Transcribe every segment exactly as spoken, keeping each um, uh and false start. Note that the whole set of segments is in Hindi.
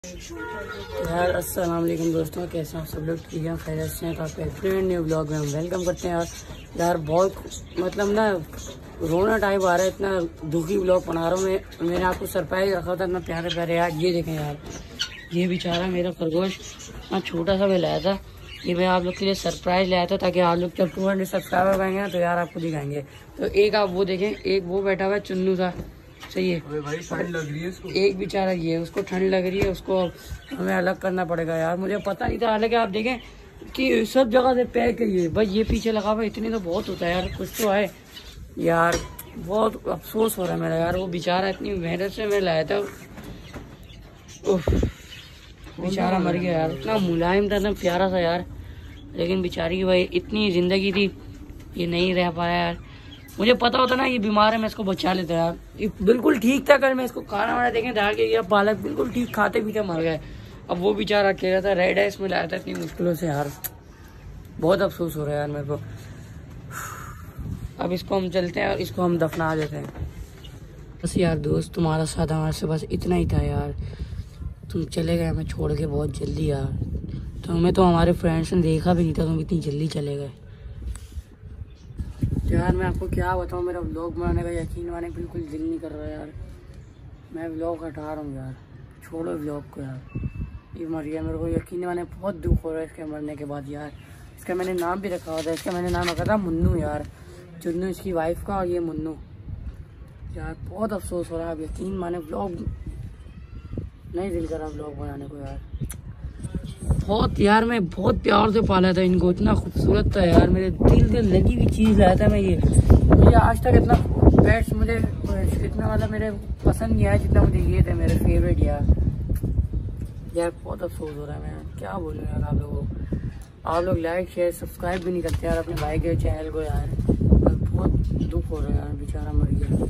यार अस्सलाम वालेकुम दोस्तों, कैसे हैं आप सब लोग? ठीक है, खैरियत से हैं? तो आपका एक न्यू ब्लॉग में हम वेलकम करते हैं। यार यार बहुत मतलब ना रोना टाइप आ रहा है, इतना दुखी ब्लॉग बना रहा हूँ मैं। मैंने आपको सरप्राइज रखा था इतना प्यारे प्यारे। यार ये देखें यार, ये बेचारा मेरा खरगोश इतना छोटा सा मैं लाया था। ये मैं आप लोग के लिए सरप्राइज लाया था ताकि आप लोग जब टू हंड्रेड सब्सक्राइबर पाएंगे ना तो यार आपको दिखाएंगे। तो एक आप वो देखें, एक वो बैठा हुआ है चुन्नू सा, सही है भाई, ठंड लग रही है इसको। एक बेचारा ये, उसको ठंड लग रही है, उसको हमें अलग करना पड़ेगा। यार मुझे पता नहीं था, हालांकि आप देखें कि सब जगह से पैक है ये भाई, ये पीछे लगा हुआ, इतनी तो बहुत होता है यार, कुछ तो है यार। बहुत अफसोस हो रहा है मेरा यार, वो बेचारा इतनी मेहनत से मैं लाया था, बेचारा मर गया यार। इतना मुलायम था, इतना प्यारा सा यार, लेकिन बेचारी की भाई इतनी जिंदगी थी, ये नहीं रह पाया यार। मुझे पता होता ना ये बीमार है, मैं इसको बचा लेता यार। ये बिल्कुल ठीक था, कल मैं इसको खाना वाना देखें दाल के या पालक बिल्कुल ठीक खाते पीते मर गए। अब वो बेचारा अकेला था, रेड आइस में लाया था इतनी मुश्किलों से यार। बहुत अफसोस हो रहा है यार मेरे को। अब इसको हम चलते हैं और इसको हम दफना देते हैं। बस यार दोस्त, तुम्हारा साथ हमारे से बस इतना ही था यार। तुम चले गए हमें छोड़ के बहुत जल्दी यार। तो हमें तो हमारे फ्रेंड्स ने देखा भी नहीं था, तुम इतनी जल्दी चले गए यार। मैं आपको क्या बताऊँ, मेरा व्लॉग बनाने का यकीन माने बिल्कुल दिल नहीं कर रहा यार। मैं व्लॉग हटा रहा हूँ यार, छोड़ो व्लॉग को यार। ये मर गया, मेरे को यकीन माने बहुत दुख हो रहा है इसके मरने के बाद यार। इसका मैंने नाम भी रखा हुआ था, इसका मैंने नाम रखा था मुन्नू यार। चुन्नू इसकी वाइफ का और ये मुन्नू यार। बहुत अफसोस हो रहा है, अब यकीन माने व्लॉग नहीं दिल करा व्लॉग बनाने को यार। बहुत यार, मैं बहुत प्यार से पाला था इनको, इतना खूबसूरत था यार, मेरे दिल से लगी हुई चीज़ लाया था मैं ये। मुझे आज तक इतना पेट्स मुझे इतना मतलब मेरे पसंद नहीं आया जितना मुझे ये थे मेरे फेवरेट यार। यार बहुत अफसोस हो रहा है, मैं क्या बोलूँ यार आप लोगों को। आप लोग लाइक शेयर सब्सक्राइब भी नहीं करते यार अपने भाई के चैनल को यार। बहुत दुख हो रहा है यार, बेचारा मर गया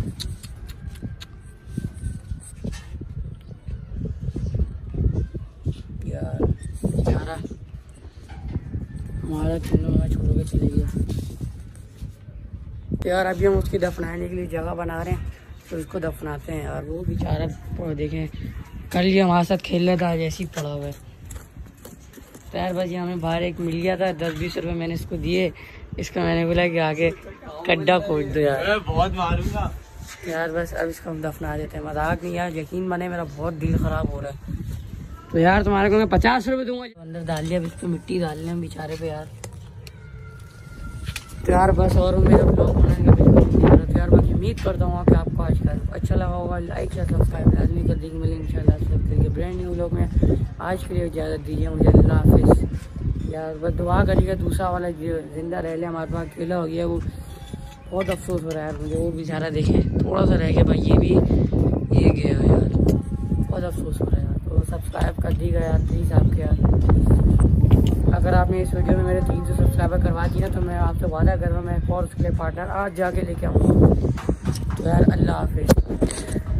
यार। बेचारा हमारा चुन्नू हमें छोड़ के चले गया यार। अभी हम उसकी दफनाने के लिए जगह बना रहे हैं, तो उसको दफनाते हैं यार। वो बेचारा देखें, कल ये हमारे साथ खेल रहा था, जैसे ही पड़ा हुआ है। तो यार बस ये हमें बाहर एक मिल गया था, दस बीस रुपये मैंने इसको दिए। इसका मैंने बोला कि आगे गड्ढा खोद दो यार, बहुत मारूंगा यार। बस अब इसको हम दफना देते हैं, मजाक नहीं यार, यकीन माने मेरा बहुत दिल खराब हो रहा है। तो यार तुम्हारे को मैं पचास रुपये दूंगा। अंदर डाल लिया, अब इस पर मिट्टी डाल लिया हम बेचारे पे यार। तो यार बस, और मेरा ब्लॉग बनाने का बिल्कुल तो यार बाकी उम्मीद करता हूँ कि आपको आज का अच्छा लगा होगा। लाइक शेयर सब्सक्राइब लाजमी कर देंगे। मिलेंगे इंशाल्लाह करके ब्रांड न्यू ब्लॉग में। आज के लिए इजाज़त दीजिए मुझे, अल्लाह हाफिज़ यार। बस दुआ करिएगा दूसरा वाला जिंदा रह लिया, हमारे पास अकेला हो गया। वो बहुत अफसोस हो रहा है यार मुझे, वो बेचारा देखें थोड़ा सा रह गया भाई, ये भी ये गया यार। बहुत अफसोस हो रहा है यार। तो सब्सक्राइब कर दीजिएगा यार प्लीज़ आपके यार। अगर आपने इस वीडियो में मेरे तीन सौ सब्सक्राइबर करवा दिया ना तो मैं आपसे वादा कर रहा हूँ मैं और उसके लिए पार्टनर आज जाके लेके आऊँगा। तो यार अल्लाह हाफिज़।